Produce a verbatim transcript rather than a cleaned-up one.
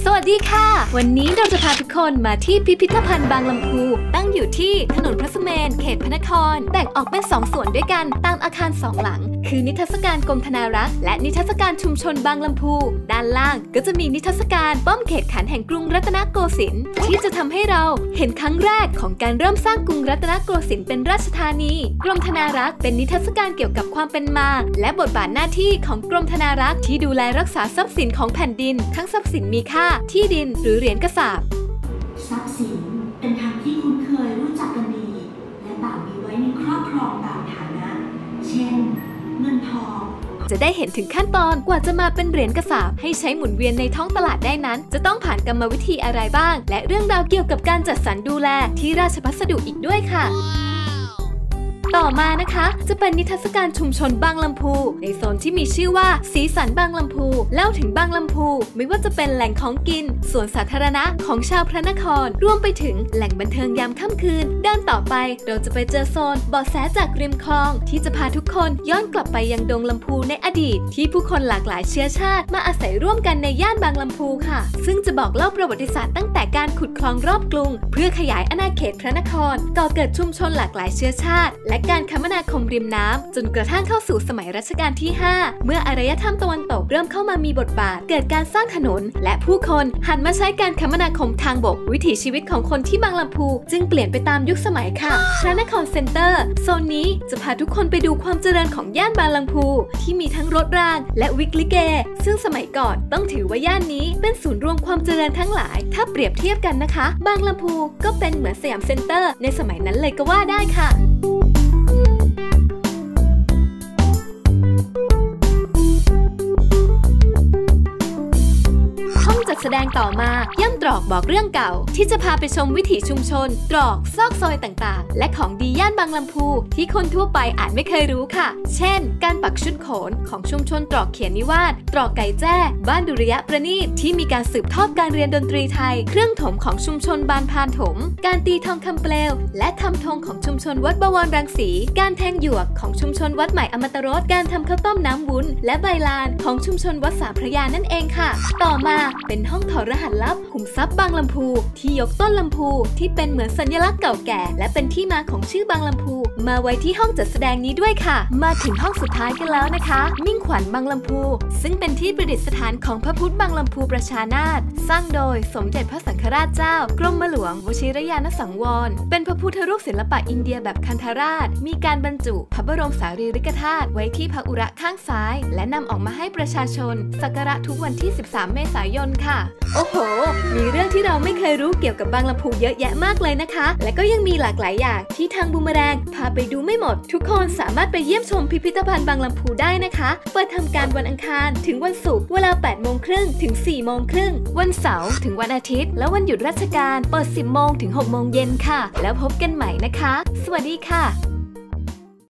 สวัสดีค่ะวันนี้เราจะพาทุกคนมาที่พิพิธภัณฑ์บางลำพูตั้งอยู่ที่ถนนพระสุเมนเขตพระนครแบ่งออกเป็นสองส่วนด้วยกันตามอาคารสองหลังคือนิทรรศการกรมธนารักษ์และนิทรรศการชุมชนบางลำพูด้านล่างก็จะมีนิทรรศการป้อมเขตขันแห่งกรุงรัตนโกสินทร์ที่จะทำให้เราเห็นครั้งแรกของการเริ่มสร้างกรุงรัตนโกสินทร์เป็นราชธานีกรมธนารักษ์เป็นนิทรรศการเกี่ยวกับความเป็นมาและบทบาทหน้าที่ของกรมธนารักษ์ที่ดูแลรักษาทรัพย์สินของแผ่นดินทั้งทรัพย์สินมีค่าที่ดินหรือเหรียญกระสาบทรัพย์สินเป็นธรรมที่คุ้นเคยรู้จักกันดีและต่างมีไว้ในครอบครองตามฐานะเช่นเงินทองจะได้เห็นถึงขั้นตอนกว่าจะมาเป็นเหรียญกระสาบให้ใช้หมุนเวียนในท้องตลาดได้นั้นจะต้องผ่านกรรมวิธีอะไรบ้างและเรื่องราวเกี่ยวกับการจัดสรรดูแลที่ราชพัสดุอีกด้วยค่ะต่อมานะคะจะเป็นนิทรรศการชุมชนบางลำพูในโซนที่มีชื่อว่าสีสันบางลำพูเล่าถึงบางลำพูไม่ว่าจะเป็นแหล่งของกินสวนสาธารณะของชาวพระนครรวมไปถึงแหล่งบันเทิงยามค่ำคืนด้านต่อไปเราจะไปเจอโซนเบาะแสจากริมคลองที่จะพาทุกคนย้อนกลับไปยังดงลำพูในอดีตที่ผู้คนหลากหลายเชื้อชาติมาอาศัยร่วมกันในย่านบางลำพูค่ะซึ่งจะบอกเล่าประวัติศาสตร์ตั้งแต่การขุดคลองรอบกรุงเพื่อขยายอาณาเขตพระนครก่อเกิดชุมชนหลากหลายเชื้อชาติและการคมนาคมริมน้ำจนกระทั่งเข้าสู่สมัยรัชกาลที่ห้าเมื่ออารยธรรมตะวันตกเริ่มเข้ามามีบทบาทเกิดการสร้างถนนและผู้คนหันมาใช้การคมนาคมทางบกวิถีชีวิตของคนที่บางลำพูจึงเปลี่ยนไปตามยุคสมัยค่ะพระนครเซ็นเตอร์โซนนี้จะพาทุกคนไปดูความเจริญของย่านบางลำพูที่มีทั้งรถรางและวิกลิเกซึ่งสมัยก่อนต้องถือว่าย่านนี้เป็นศูนย์รวมความเจริญทั้งหลายถ้าเปรียบเทียบกันนะคะบางลำพูก็เป็นเหมือนสยามเซ็นเตอร์ในสมัยนั้นเลยก็ว่าได้ค่ะแสดงต่อมาย่ำตรอกบอกเรื่องเก่าที่จะพาไปชมวิถีชุมชนตรอกซอกซอยต่างๆและของดีย่านบางลำพูที่คนทั่วไปอาจไม่เคยรู้ค่ะเช่นการปักชุดโขนของชุมชนตรอกเขียนนิวาสตรอกไก่แจ้บ้านดุริยะประณีตที่มีการสืบทอดการเรียนดนตรีไทยเครื่องถมของชุมชนบานพานถมการตีทองคำเปลวและทำธงของชุมชนวัดบวรรังสีการแทงหยวกของชุมชนวัดใหม่อมตรสการทำข้าวต้มน้ำวุ้นและใบลานของชุมชนวัดสามพระยานั่นเองค่ะต่อมาเป็นห้องถอดรหัสลับขุมทรัพย์บางลำพูที่ยกต้นลำพูที่เป็นเหมือนสัญลักษณ์เก่าแก่และเป็นที่มาของชื่อบางลำพูมาไว้ที่ห้องจัดแสดงนี้ด้วยค่ะมาถึงห้องสุดท้ายกันแล้วนะคะมิ่งขวัญบางลำพูซึ่งเป็นที่ประดิษฐานของพระพุทธบางลำพูประชานาถสร้างโดยสมเด็จพระสังฆราชเจ้ากรมหลวงวชิรยานสังวรเป็นพระพุทธรูปศิลปะอินเดียแบบคันธราชมีการบรรจุพระบรมสารีริกธาตุไว้ที่พระอุระข้างซ้ายและนำออกมาให้ประชาชนสักการะทุกวันที่สิบสามเมษายนค่ะโอ้โหมีเรื่องที่เราไม่เคยรู้เกี่ยวกับบางลำพูเยอะแยะมากเลยนะคะและก็ยังมีหลากหลายอย่างที่ทางบูมเมอแรงพาไปดูไม่หมดทุกคนสามารถไปเยี่ยมชมพิพิธภัณฑ์บางลำพูได้นะคะเปิดทำการวันอังคารถึงวันศุกร์เวลาแปดโมงครึ่งถึงสี่โมงครึ่งวันเสาร์ถึงวันอาทิตย์และวันหยุดราชการเปิดสิบโมงถึงหกโมงเย็นค่ะแล้วพบกันใหม่นะคะสวัสดีค่ะ